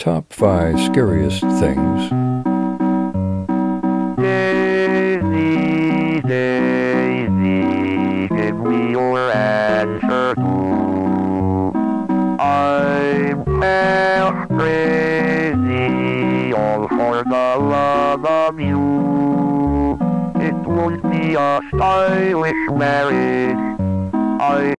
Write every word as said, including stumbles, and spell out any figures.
Top five scariest things. Daisy, Daisy, give me your answer too. I'm half crazy, all for the love of you. It won't be a stylish marriage. I